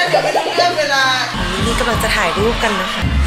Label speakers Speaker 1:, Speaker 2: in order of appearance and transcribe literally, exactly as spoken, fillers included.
Speaker 1: เดี๋ยวไม่ต้องเลื่อนเวลา
Speaker 2: นี่กำลังจะถ่ายรูปกันนะคะ